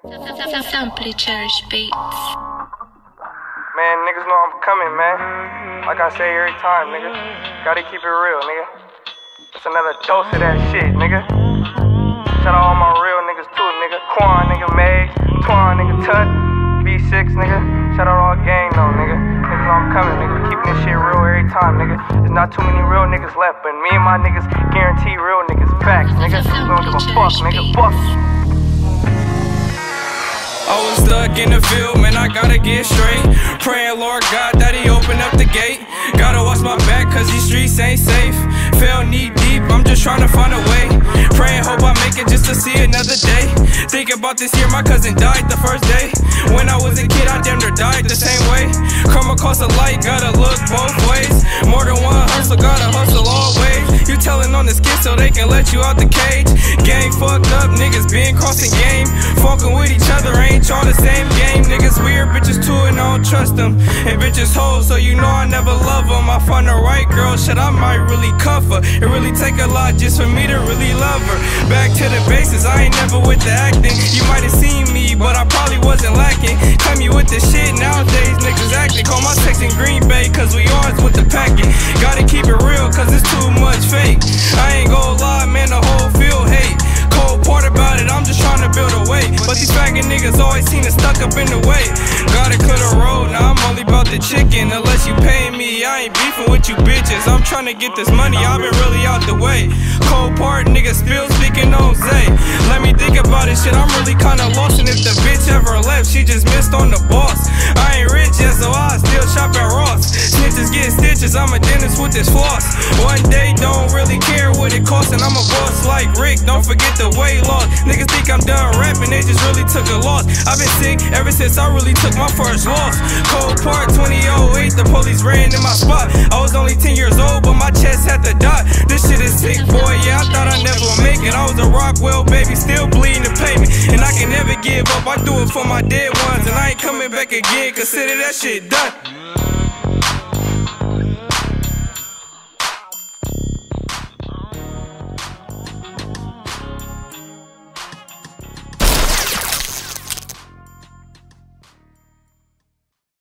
Simply cherish beats. Man, niggas know I'm coming, man. Like I say every time, nigga. Gotta keep it real, nigga. It's another dose of that shit, nigga. Shout out all my real niggas too, nigga. Quan, nigga, Meg, Twan, nigga, Tut, B6, nigga. Shout out all gang though, nigga. Niggas know I'm coming, nigga. Keeping this shit real every time, nigga. There's not too many real niggas left, but me and my niggas guarantee real niggas facts, nigga. We don't give a fuck, nigga. Fuck. I was stuck in the field, man, I gotta get straight. Praying, Lord God, that he open up the gate. Gotta watch my back, cause these streets ain't safe. Fell knee deep, I'm just trying to find a way. Praying, hope I make it just to see another day. Think about this year, my cousin died the first day. When I was a kid, I damn near died the same way. Come across the light, gotta look both ways. More than one hustle, gotta hustle always. You telling on this kid so they can let you out the cage. Gang fucked up, niggas been crossing game. Fucking with each other, ain't y'all the same game. Niggas weird, bitches too, and I don't trust them. And bitches hoes, so you know I never love them. I find the right girl, shit, I might really cuff her. It really take a lot just for me to really love her. Back to the basics, I ain't never with the acting. You might have seen me, but I probably wasn't lacking. Come you with the shit nowadays, niggas acting. Call my section Green Bay, cause we ours with the packing. Gotta keep it real, cause it's too much fake. I ain't gon' lie, man, the whole field hate. Cold part about it, I'm just trying to build a way. But these faggot niggas always seem to stuck up in the way. Gotta clear the road, now I'm only about the chicken. Unless you pay me, I ain't beefing with you bitches. I'm trying to get this money, I've been really out the way. Cold part, niggas spill speaking on Zay. Let me think about it, shit, I'm really kinda lost. And if the bitch ever left, she just missed on the boss. I ain't rich yet, so I still shop at Ross. Snitches get stitches, I'm a dentist with this floss. One day, don't really care what it costs. And I'm a boss like Rick, don't forget the weight loss. Niggas think I'm done rapping, they just really took a loss. I've been sick ever since I really took my first loss. Cold part 2008, the police ran in my spot. I was only 10 years old, but my chest had the dot. This shit is sick, boy, yeah, I thought I'd never make it. I was a Rockwell baby, still bleeding the pavement. And I can never give up, I do it for my dead ones. And I ain't coming back again, consider that shit done.